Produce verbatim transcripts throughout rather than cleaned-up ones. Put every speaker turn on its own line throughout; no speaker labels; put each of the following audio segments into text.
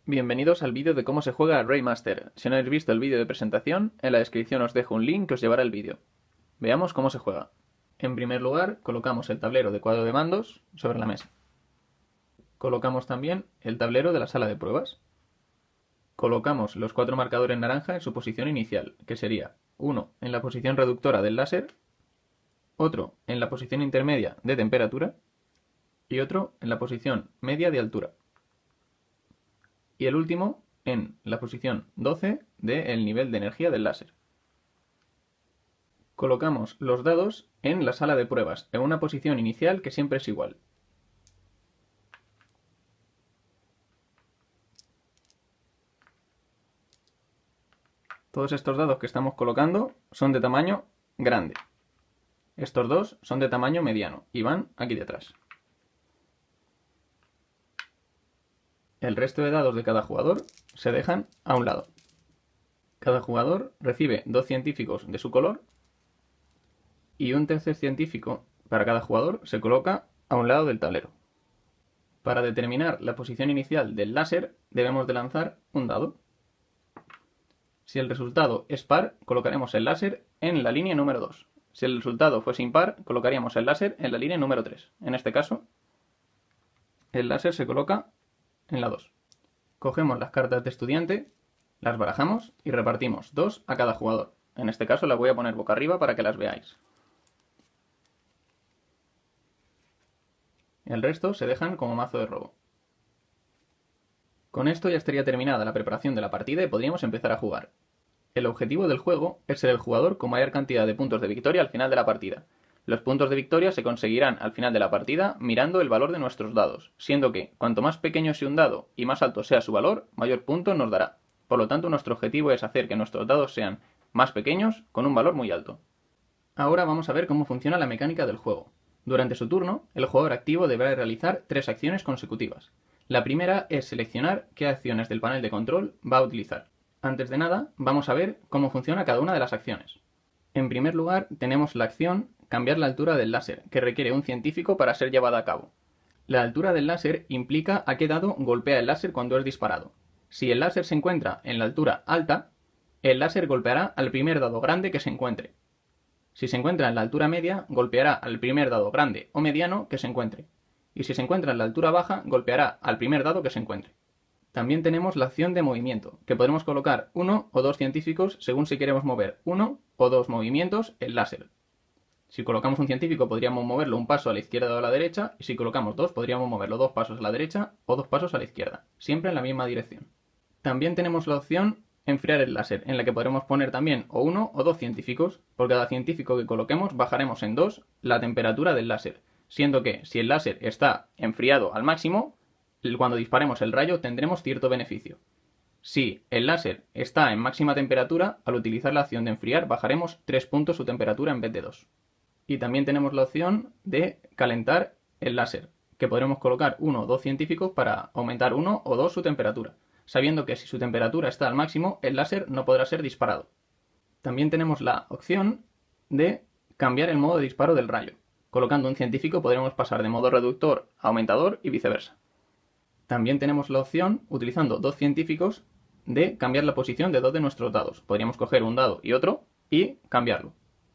Bienvenidos al vídeo de cómo se juega a Raymaster. Si no habéis visto el vídeo de presentación, en la descripción os dejo un link que os llevará al vídeo. Veamos cómo se juega. En primer lugar, colocamos el tablero de cuadro de mandos sobre la mesa. Colocamos también el tablero de la sala de pruebas. Colocamos los cuatro marcadores naranja en su posición inicial, que sería uno en la posición reductora del láser, otro en la posición intermedia de temperatura y otro en la posición media de altura. Y el último en la posición doce del nivel de energía del láser. Colocamos los dados en la sala de pruebas, en una posición inicial que siempre es igual. Todos estos dados que estamos colocando son de tamaño grande. Estos dos son de tamaño mediano y van aquí detrás. El resto de dados de cada jugador se dejan a un lado. Cada jugador recibe dos científicos de su color y un tercer científico para cada jugador se coloca a un lado del tablero. Para determinar la posición inicial del láser debemos de lanzar un dado. Si el resultado es par, colocaremos el láser en la línea número dos. Si el resultado fuese impar, colocaríamos el láser en la línea número tres. En este caso, el láser se coloca en la dos. Cogemos las cartas de estudiante, las barajamos y repartimos dos a cada jugador. En este caso las voy a poner boca arriba para que las veáis. El resto se dejan como mazo de robo. Con esto ya estaría terminada la preparación de la partida y podríamos empezar a jugar. El objetivo del juego es ser el jugador con mayor cantidad de puntos de victoria al final de la partida. Los puntos de victoria se conseguirán al final de la partida mirando el valor de nuestros dados, siendo que cuanto más pequeño sea un dado y más alto sea su valor, mayor punto nos dará. Por lo tanto, nuestro objetivo es hacer que nuestros dados sean más pequeños con un valor muy alto. Ahora vamos a ver cómo funciona la mecánica del juego. Durante su turno, el jugador activo deberá realizar tres acciones consecutivas. La primera es seleccionar qué acciones del panel de control va a utilizar. Antes de nada, vamos a ver cómo funciona cada una de las acciones. En primer lugar, tenemos la acción cambiar la altura del láser, que requiere un científico para ser llevada a cabo. La altura del láser implica a qué dado golpea el láser cuando es disparado. Si el láser se encuentra en la altura alta, el láser golpeará al primer dado grande que se encuentre. Si se encuentra en la altura media, golpeará al primer dado grande o mediano que se encuentre. Y si se encuentra en la altura baja, golpeará al primer dado que se encuentre. También tenemos la acción de movimiento, que podemos colocar uno o dos científicos según si queremos mover uno o dos movimientos el láser. Si colocamos un científico podríamos moverlo un paso a la izquierda o a la derecha, y si colocamos dos podríamos moverlo dos pasos a la derecha o dos pasos a la izquierda, siempre en la misma dirección. También tenemos la opción enfriar el láser, en la que podremos poner también o uno o dos científicos. Por cada científico que coloquemos bajaremos en dos la temperatura del láser, siendo que si el láser está enfriado al máximo, cuando disparemos el rayo tendremos cierto beneficio. Si el láser está en máxima temperatura, al utilizar la opción de enfriar bajaremos tres puntos su temperatura en vez de dos. Y también tenemos la opción de calentar el láser, que podremos colocar uno o dos científicos para aumentar uno o dos su temperatura, sabiendo que si su temperatura está al máximo, el láser no podrá ser disparado. También tenemos la opción de cambiar el modo de disparo del rayo. Colocando un científico podremos pasar de modo reductor a aumentador y viceversa. También tenemos la opción, utilizando dos científicos, de cambiar la posición de dos de nuestros dados. Podríamos coger un dado y otro y cambiarlo.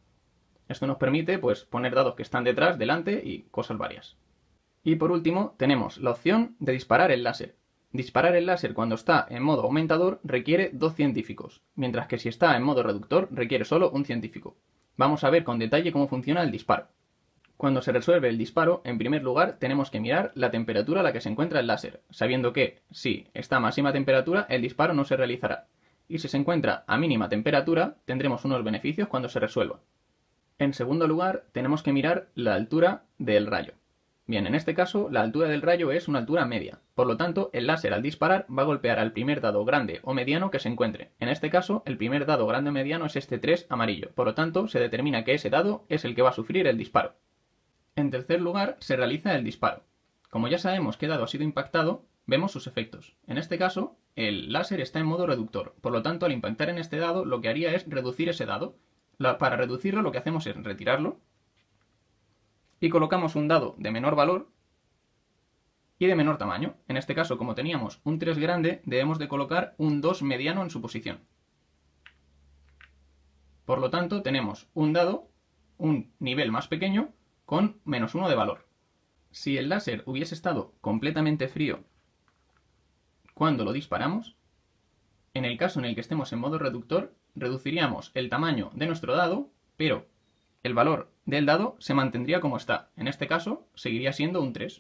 Esto nos permite pues, poner dados que están detrás, delante y cosas varias. Y por último tenemos la opción de disparar el láser. Disparar el láser cuando está en modo aumentador requiere dos científicos, mientras que si está en modo reductor requiere solo un científico. Vamos a ver con detalle cómo funciona el disparo. Cuando se resuelve el disparo, en primer lugar tenemos que mirar la temperatura a la que se encuentra el láser, sabiendo que si está a máxima temperatura el disparo no se realizará, y si se encuentra a mínima temperatura tendremos unos beneficios cuando se resuelva. En segundo lugar tenemos que mirar la altura del rayo. Bien, en este caso la altura del rayo es una altura media, por lo tanto el láser al disparar va a golpear al primer dado grande o mediano que se encuentre. En este caso el primer dado grande o mediano es este tres amarillo, por lo tanto se determina que ese dado es el que va a sufrir el disparo. En tercer lugar, se realiza el disparo. Como ya sabemos qué dado ha sido impactado, vemos sus efectos. En este caso, el láser está en modo reductor, por lo tanto al impactar en este dado lo que haría es reducir ese dado. Para reducirlo lo que hacemos es retirarlo y colocamos un dado de menor valor y de menor tamaño. En este caso, como teníamos un tres grande, debemos de colocar un dos mediano en su posición. Por lo tanto, tenemos un dado, un nivel más pequeño, con menos uno de valor. Si el láser hubiese estado completamente frío cuando lo disparamos, en el caso en el que estemos en modo reductor, reduciríamos el tamaño de nuestro dado, pero el valor del dado se mantendría como está. En este caso, seguiría siendo un tres.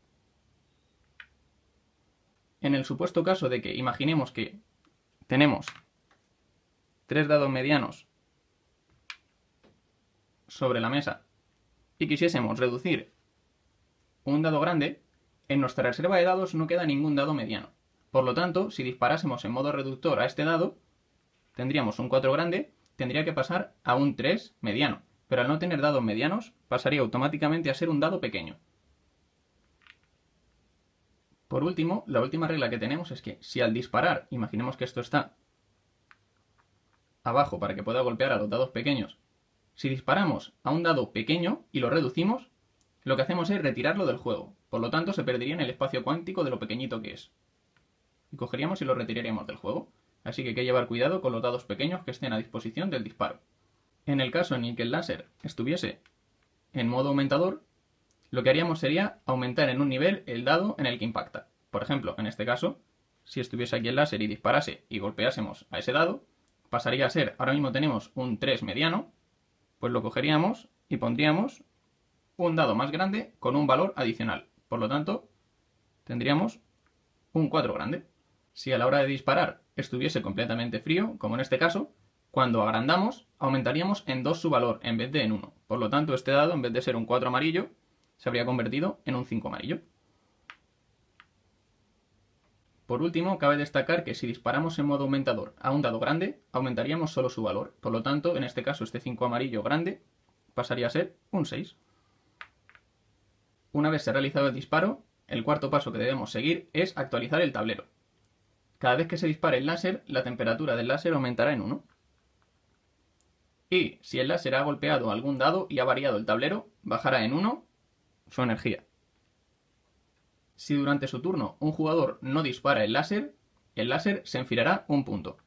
En el supuesto caso de que imaginemos que tenemos tres dados medianos sobre la mesa y quisiésemos reducir un dado grande, en nuestra reserva de dados no queda ningún dado mediano. Por lo tanto, si disparásemos en modo reductor a este dado, tendríamos un cuatro grande, tendría que pasar a un tres mediano, pero al no tener dados medianos, pasaría automáticamente a ser un dado pequeño. Por último, la última regla que tenemos es que si al disparar, imaginemos que esto está abajo para que pueda golpear a los dados pequeños, si disparamos a un dado pequeño y lo reducimos, lo que hacemos es retirarlo del juego. Por lo tanto, se perdería en el espacio cuántico de lo pequeñito que es. Y cogeríamos y lo retiraríamos del juego. Así que hay que llevar cuidado con los dados pequeños que estén a disposición del disparo. En el caso en el que el láser estuviese en modo aumentador, lo que haríamos sería aumentar en un nivel el dado en el que impacta. Por ejemplo, en este caso, si estuviese aquí el láser y disparase y golpeásemos a ese dado, pasaría a ser, ahora mismo tenemos un tres mediano, pues lo cogeríamos y pondríamos un dado más grande con un valor adicional. Por lo tanto, tendríamos un cuatro grande. Si a la hora de disparar estuviese completamente frío, como en este caso, cuando agrandamos, aumentaríamos en dos su valor en vez de en uno. Por lo tanto, este dado, en vez de ser un cuatro amarillo, se habría convertido en un cinco amarillo. Por último, cabe destacar que si disparamos en modo aumentador a un dado grande, aumentaríamos solo su valor. Por lo tanto, en este caso, este cinco amarillo grande pasaría a ser un seis. Una vez se ha realizado el disparo, el cuarto paso que debemos seguir es actualizar el tablero. Cada vez que se dispare el láser, la temperatura del láser aumentará en uno. Y si el láser ha golpeado algún dado y ha variado el tablero, bajará en uno su energía. Si durante su turno un jugador no dispara el láser, el láser se enfriará un punto.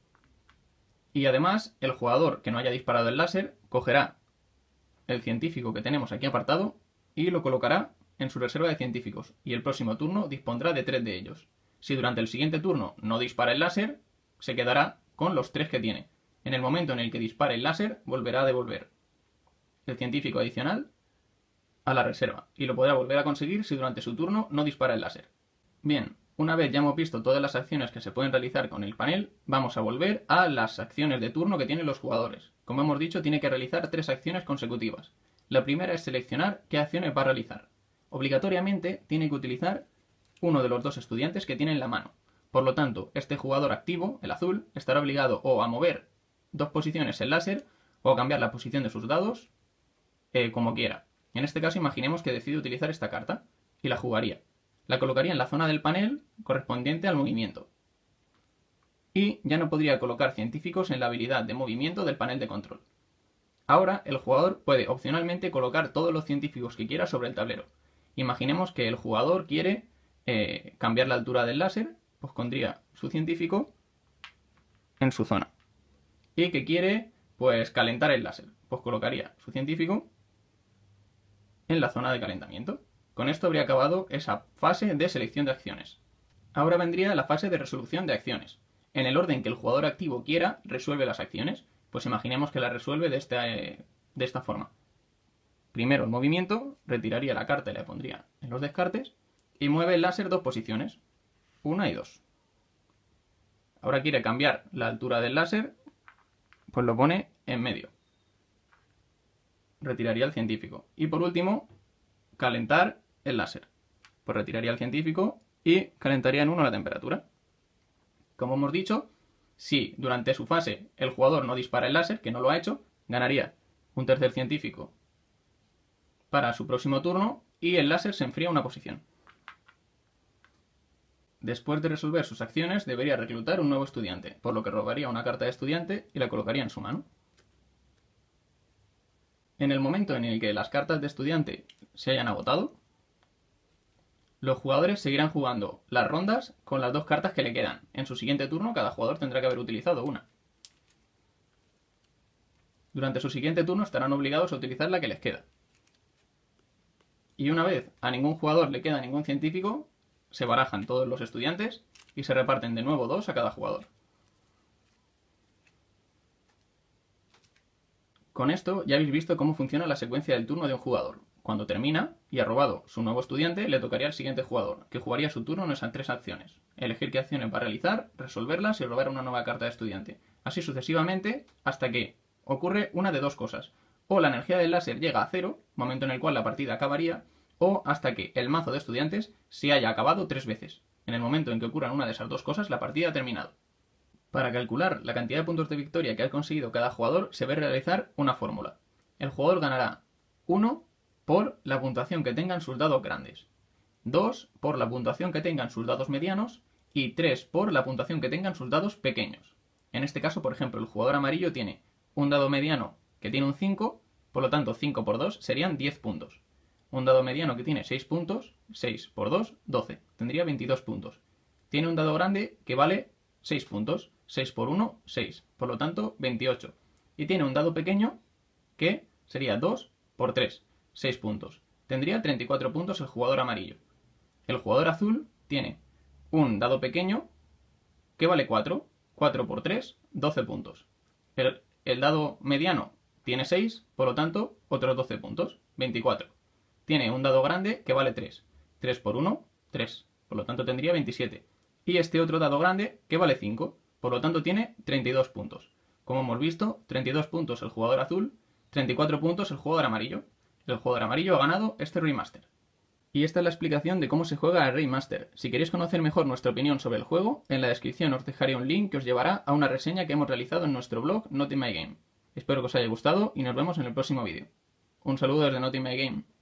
Y además, el jugador que no haya disparado el láser cogerá el científico que tenemos aquí apartado y lo colocará en su reserva de científicos, y el próximo turno dispondrá de tres de ellos. Si durante el siguiente turno no dispara el láser, se quedará con los tres que tiene. En el momento en el que dispare el láser, volverá a devolver el científico adicional a la reserva, y lo podrá volver a conseguir si durante su turno no dispara el láser. Bien, una vez ya hemos visto todas las acciones que se pueden realizar con el panel, vamos a volver a las acciones de turno que tienen los jugadores. Como hemos dicho, tiene que realizar tres acciones consecutivas. La primera es seleccionar qué acciones va a realizar. Obligatoriamente tiene que utilizar uno de los dos estudiantes que tiene en la mano. Por lo tanto, este jugador activo, el azul, estará obligado o a mover dos posiciones el láser o a cambiar la posición de sus dados eh, como quiera. En este caso, imaginemos que decide utilizar esta carta y la jugaría. La colocaría en la zona del panel correspondiente al movimiento. Y ya no podría colocar científicos en la habilidad de movimiento del panel de control. Ahora, el jugador puede opcionalmente colocar todos los científicos que quiera sobre el tablero. Imaginemos que el jugador quiere eh, cambiar la altura del láser, pues pondría su científico en su zona. Y que quiere pues calentar el láser, pues colocaría su científico en la zona de calentamiento. Con esto habría acabado esa fase de selección de acciones. Ahora vendría la fase de resolución de acciones. En el orden que el jugador activo quiera, resuelve las acciones. Pues imaginemos que la resuelve de esta, eh, de esta forma. Primero el movimiento, retiraría la carta y la pondría en los descartes, y mueve el láser dos posiciones, una y dos. Ahora quiere cambiar la altura del láser, pues lo pone en medio. Retiraría el científico. Y por último, calentar el láser. Pues retiraría el científico y calentaría en uno la temperatura. Como hemos dicho, si durante su fase el jugador no dispara el láser, que no lo ha hecho, ganaría un tercer científico para su próximo turno y el láser se enfría una posición. Después de resolver sus acciones, debería reclutar un nuevo estudiante, por lo que robaría una carta de estudiante y la colocaría en su mano. En el momento en el que las cartas de estudiante se hayan agotado, Los jugadores seguirán jugando las rondas con las dos cartas que le quedan. En su siguiente turno, cada jugador tendrá que haber utilizado una. Durante su siguiente turno estarán obligados a utilizar la que les queda. Y una vez a ningún jugador le queda ningún científico, se barajan todos los estudiantes y se reparten de nuevo dos a cada jugador. Con esto ya habéis visto cómo funciona la secuencia del turno de un jugador. Cuando termina y ha robado su nuevo estudiante, le tocaría al siguiente jugador, que jugaría su turno en esas tres acciones. Elegir qué acciones va a realizar, resolverlas y robar una nueva carta de estudiante. Así sucesivamente hasta que ocurre una de dos cosas. O la energía del láser llega a cero, momento en el cual la partida acabaría, o hasta que el mazo de estudiantes se haya acabado tres veces. En el momento en que ocurran una de esas dos cosas, la partida ha terminado. Para calcular la cantidad de puntos de victoria que ha conseguido cada jugador, se debe realizar una fórmula. El jugador ganará uno por la puntuación que tengan sus dados grandes, dos por la puntuación que tengan sus dados medianos y tres por la puntuación que tengan sus dados pequeños. En este caso, por ejemplo, el jugador amarillo tiene un dado mediano que tiene un cinco, por lo tanto cinco por dos serían diez puntos. Un dado mediano que tiene seis puntos, seis por dos, doce, tendría veintidós puntos. Tiene un dado grande que vale seis puntos, seis por uno, seis, por lo tanto veintiocho. Y tiene un dado pequeño que sería dos por tres, seis puntos. Tendría treinta y cuatro puntos el jugador amarillo. El jugador azul tiene un dado pequeño que vale cuatro, cuatro por tres, doce puntos. El, el dado mediano tiene seis, por lo tanto otros doce puntos, veinticuatro. Tiene un dado grande que vale tres, tres por uno, tres, por lo tanto tendría veintisiete. Y este otro dado grande que vale cinco, por lo tanto tiene treinta y dos puntos. Como hemos visto, treinta y dos puntos el jugador azul, treinta y cuatro puntos el jugador amarillo. El jugador amarillo ha ganado este remaster. Y esta es la explicación de cómo se juega el remaster. Si queréis conocer mejor nuestra opinión sobre el juego, en la descripción os dejaré un link que os llevará a una reseña que hemos realizado en nuestro blog Not In My Game. Espero que os haya gustado y nos vemos en el próximo vídeo. Un saludo desde Not In My Game.